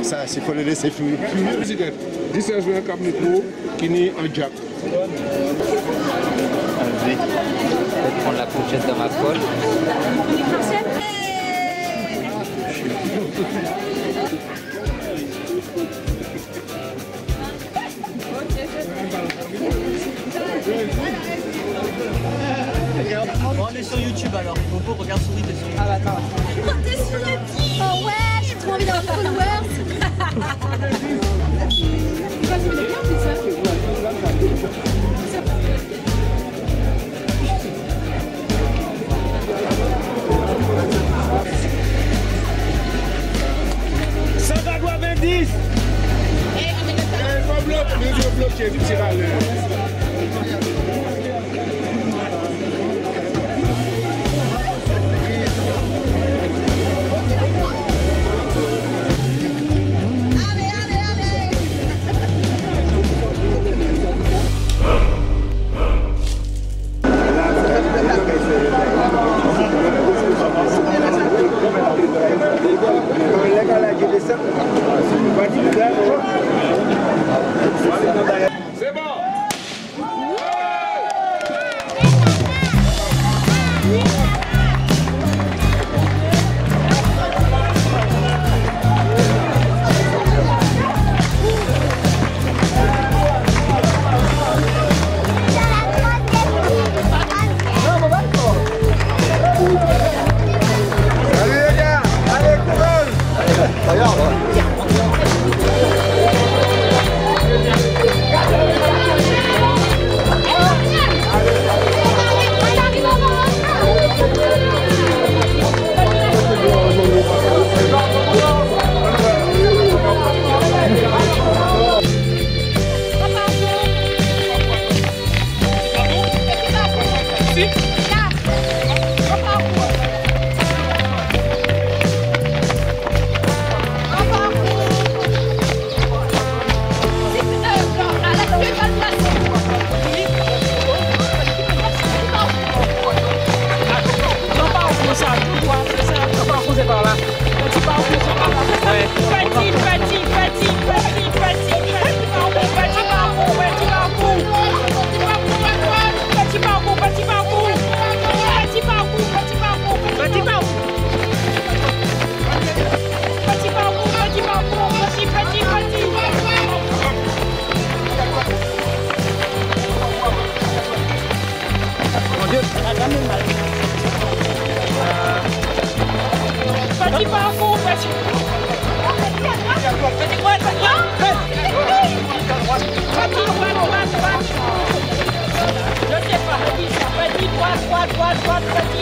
Ça, il faut le laisser fluer. 16 juin, Cap Micro, qui est en Jack. Je vais prendre la fourchette dans ma colle. On est sur YouTube alors. Bobo, regarde souris, t'es sur YouTube. Ah bah attends. Oh, t'es sur YouTube. Oh ouais, j'ai trop envie d'avoir des followers. C'est bon. Petit parcours, petit. Petit droit, petit droit. Petit droit. Je sais pas. Petit droit.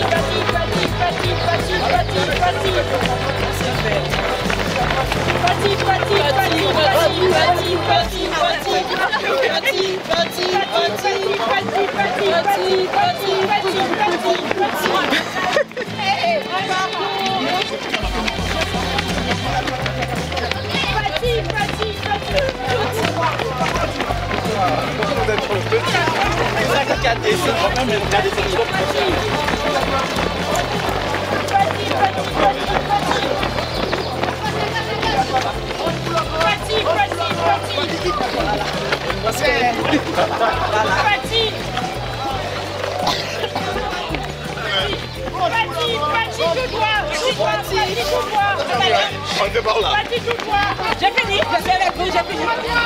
J'ai fini, j'ai fini.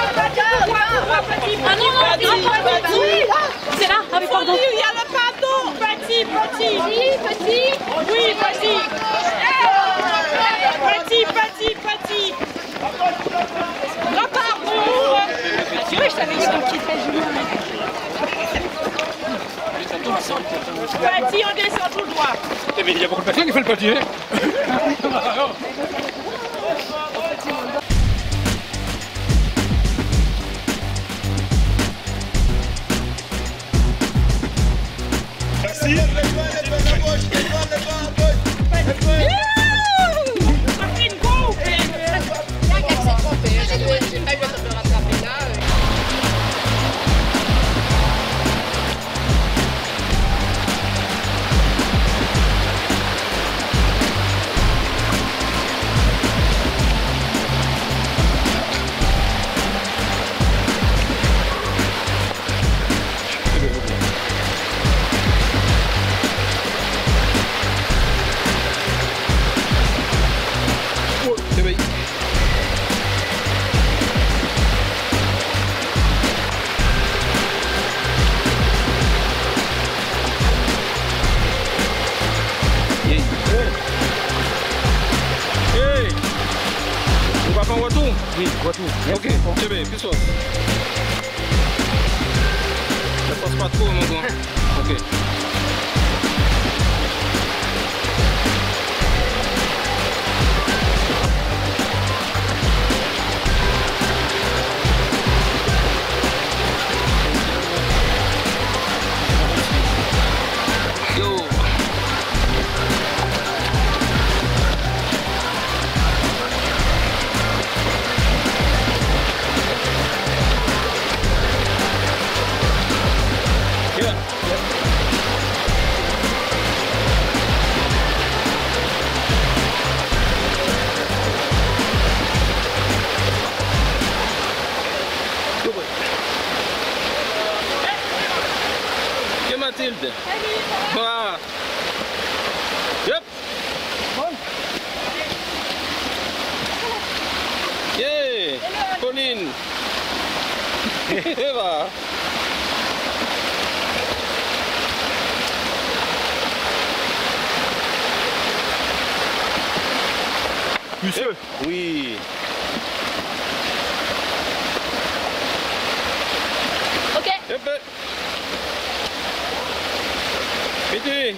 C'est là, avec pardon. Il y a le pardon. Petit. Oui, petit. Petit. Le parcours. Je savais qu'il était Julien. Petit, on descend tout droit. Mais il y a beaucoup de personnes qui font le petit, hein. Oui, retour. Ok, c'est bien, plus fort. Ne passe pas trop, mon gars. Ok. Mathilde. Voilà. Yep. Yeah. Pauline. Eva. Monsieur. Oui. Ok. Yep. Vite.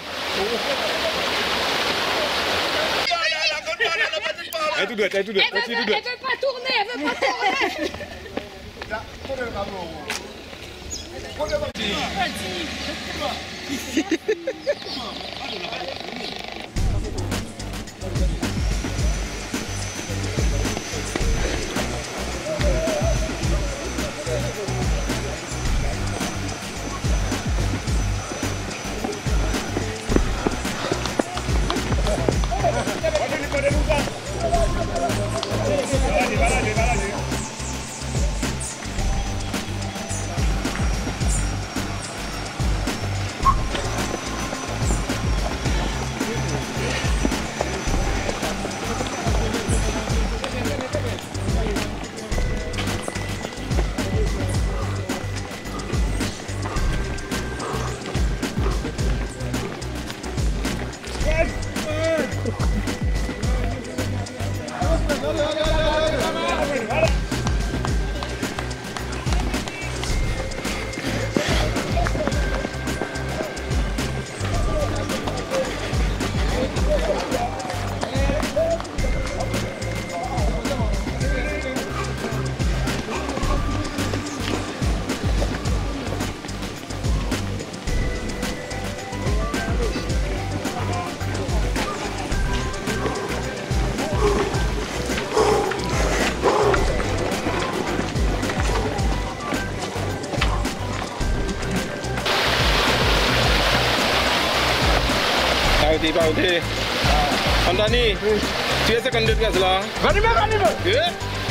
Elle tout doit, elle tout doit. Elle veut pas tourner, elle veut pas tourner. Pauti. Andani, tu es secondaire classe là? Venez. Yeah.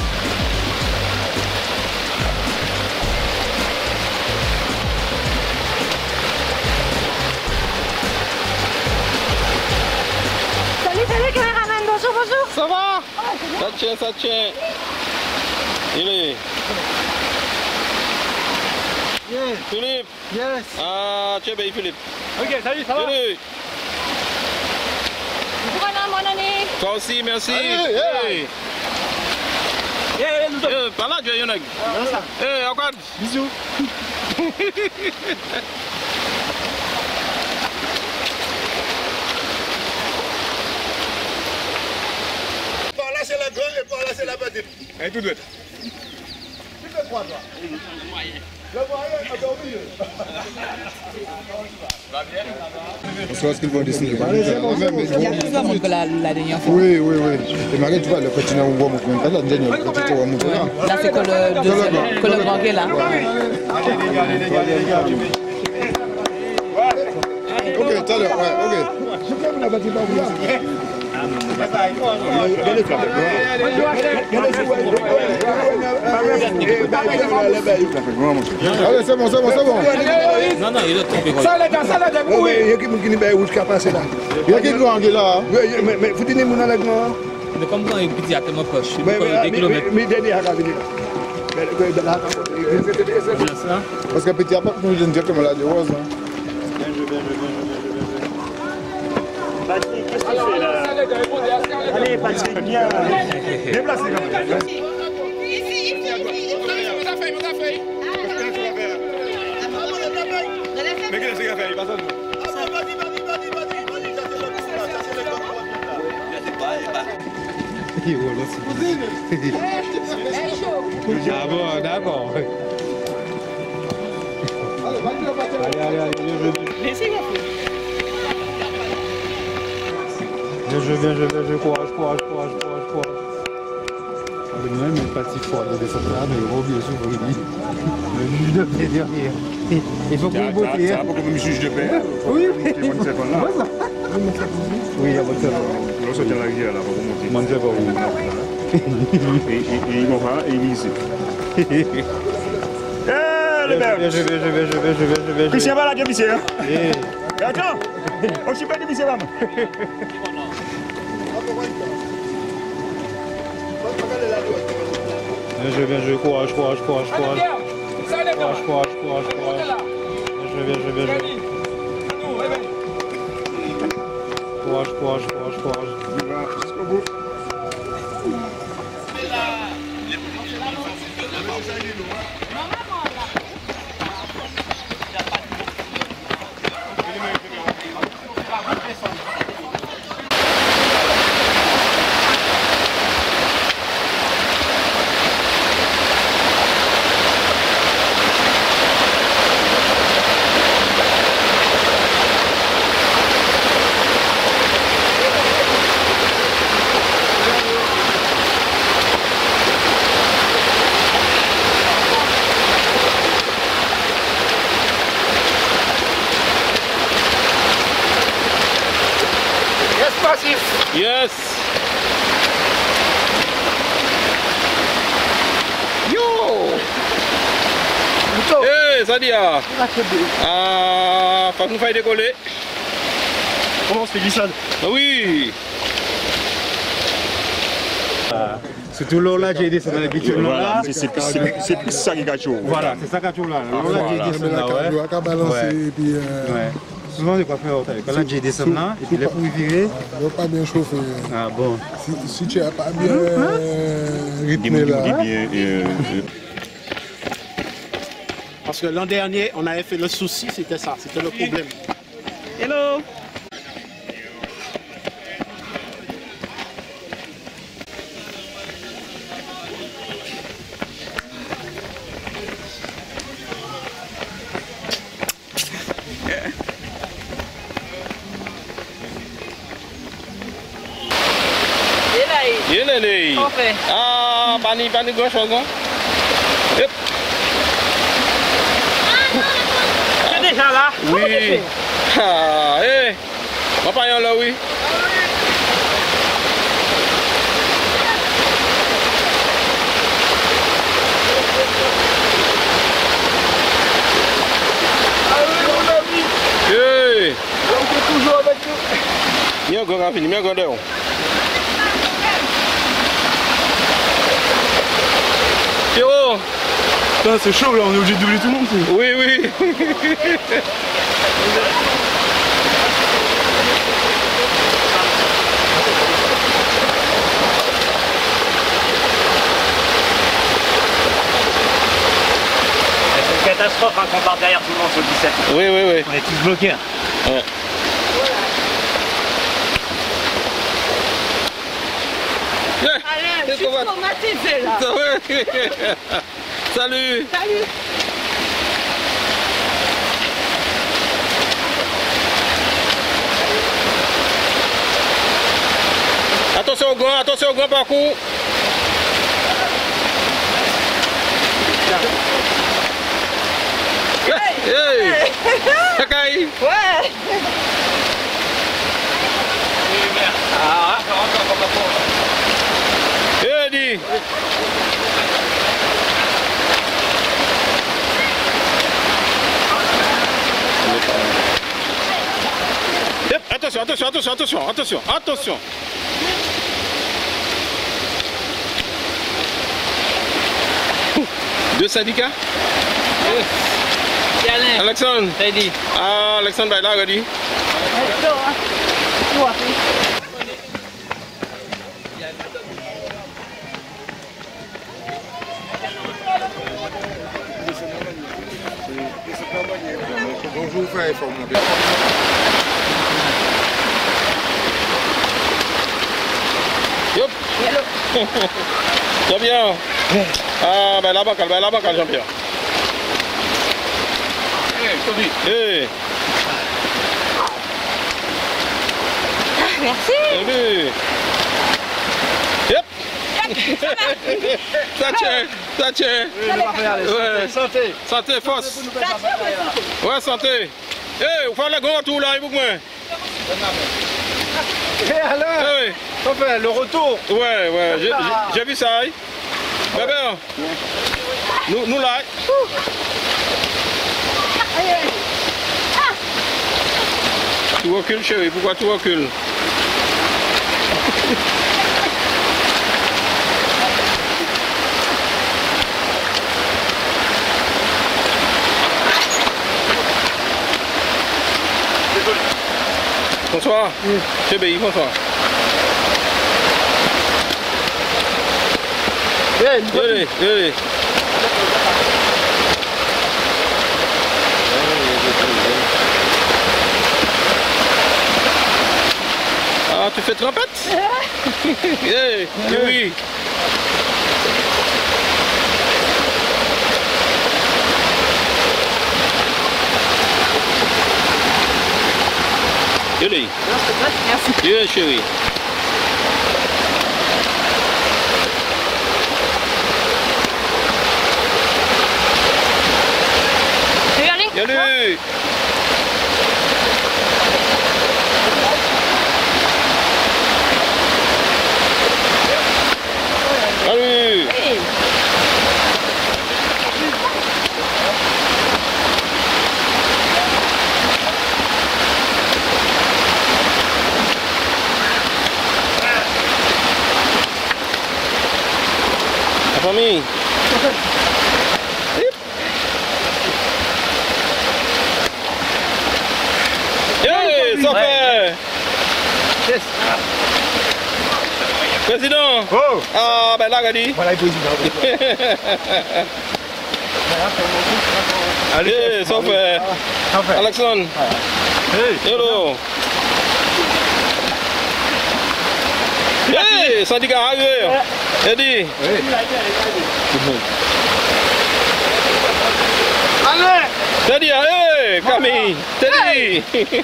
Salut caméraman, bonjour. Ça va? Ça tient. Il est. Yes. Philippe. Yes. Ah, tu es bien Philippe. Ok, salut, ça va? Salut. Bonne année. Toi aussi, merci. Allez, nous sommes. Par là, tu es Yonag. Encore. Bisous. Par là c'est la grande et par là c'est la petite. Elle tout doit. Tu fais quoi toi? Le moyen, attends, au milieu. On saura ce qu'ils vont décider. Il y a plus de monde que la dernière fois. Oui. Et Marie, tu vois, le petit n'a pas montré. Pas la dernière, le petit n'a pas montré. Là, c'est que le deuxième, que le grand qui est là. Ok, tout à l'heure, ouais, ok. Je peux la bâtir par vous. Allez, c'est bon. Non, il est tombé. Ça les gars, oui. Il y a qui n'est pas où je passe là. Il y a qui est là. Mais vous tenez mon avec moi. Mais comme quand il dit à tellement proche, il y a des kilomètres. Mais dernier à la ville. Parce que petit à part, nous disons directement là, de rose. Patrick, qu'est-ce que tu fais là? Allez, Patrick, viens. Déplace les gars. Mais qu'est-ce qu'il a fait? Il passe à nous. Vas-y, Ah bon, d'accord. Allez, bien joué, courage. Même il est pas si fort de descendre là, mais il revient souvent lui. Le juge de paix derrière. Il faut qu'on vote. C'est un peu comme un juge de paix. Oui, oui, il y a votre on saute à la rivière là, pour remonter. Manger pas où. Et il m'en va et il est ici. Eh, le père! Je vais. Christian va là, Dieu, monsieur. Attends! On s'y pas de monsieur, maman. Bien joué, courage. Courage. Courage. Il va jusqu'au bout. Yes. Hey, Sadia. Ah, faut nous faire décoller. Comment on se fait glissade? Ah oui. C'est tout l'eau là qui est descendu l'habitude là. C'est ça qui est chaud. Voilà, c'est ça qui est chaud là. L'eau là qui est descendu là, ouais. Souvent, il faut faire quand là, j'ai descendu là, et puis là, pour y virer. Il ne pas bien chauffer. Ah bon. Si tu n'as pas bien rythmé là. Parce que l'an dernier, on avait fait le souci, c'était ça, c'était le problème. Hello! Yelele. Ah, pani gauche, Yep. C'est déjà là? Oui. Ah, eh. Papa, là, oui. Hey. On est toujours avec nous. Il y a un grand fini, il y a un grand dehors. Pierrot! C'est chaud là, on est obligé de doubler tout le monde. Oui. C'est une catastrophe hein, qu'on part derrière tout le monde sur le 17. Oui. On est tous bloqués. Hein. Ouais. Allez, je suis traumatisée là. Salut. Attention au grand parcours. Hey. Sakai. Ouais. Eddie. Attention. Deux syndicats. Alexandre. Ah, Alexandre, là, ready. Bonjour frère, il faut monter. Yop. Jean-Pierre. Ah, ben là-bas, Jean-Pierre. Hey. Merci. Salut. Yep. Ça tient. Ouais. Santé. Santé, force. Ouais, santé. Hey, vous faites le grand tour là, il vous met. Et alors Hey. On fait le retour. Ouais, j'ai vu ça. Bébé, nous là. Tu recules, chérie, pourquoi tu recules? Bonsoir. Chérie, bonsoir. Allez. Ah, tu fais trompette? Yeah, oui. Allez. Merci. Yeah, chérie. Allez. Allez. La famille. Hey, ça fait. Yes. Président. Oh. Ah, ben là, regardez. Voilà le président. Allez, ça fait. Alexandre. Hey. Hello. Hey, syndicat arrivé. Eddie. Allez. Teddy, hey, Camille. Teddy.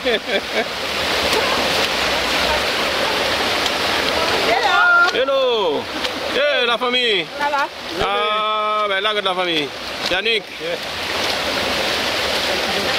Hello. Hey, la famille. Ça va? Ah, ben là, regarde la famille. Yannick.